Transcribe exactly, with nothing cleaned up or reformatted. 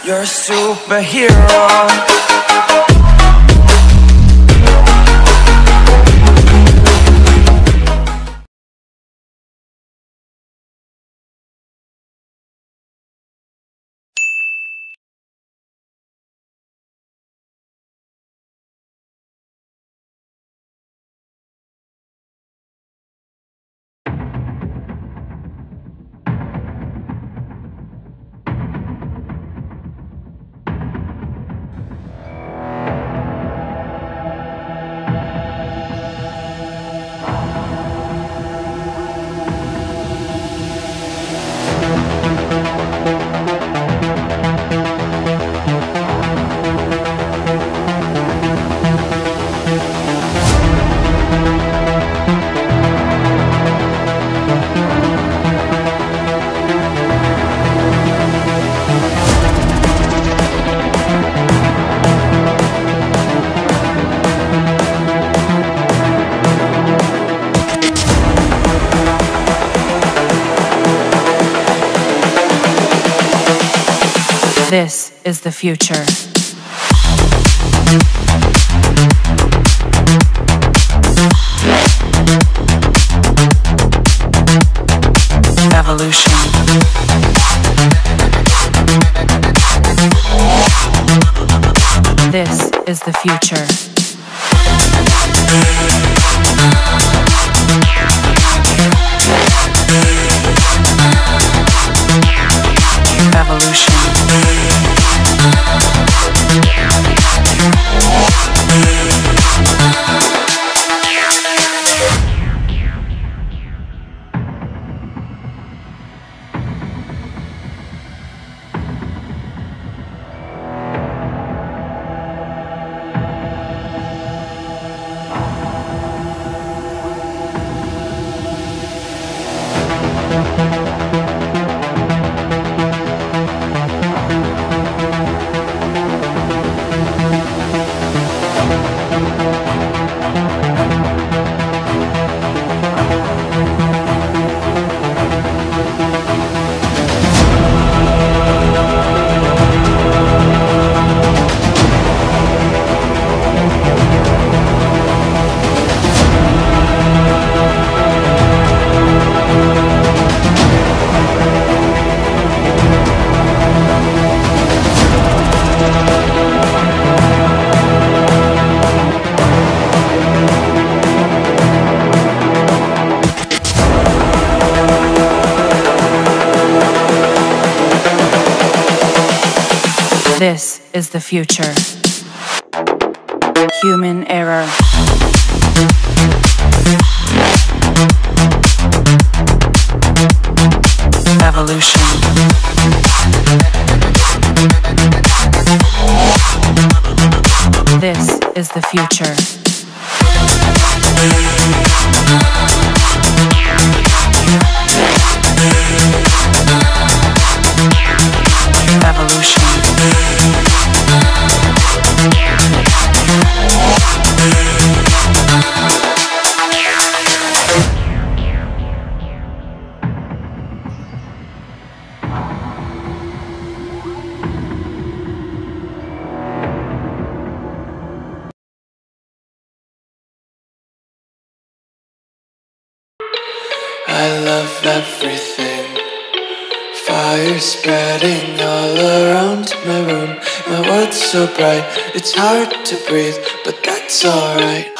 You're a superhero. This is the future. Evolution. This is the future. Evolution. This is the future. Human error. Evolution. This is the future. Evolution. I love everything. Fire spreading all around my room. My world's so bright, it's hard to breathe, but that's alright.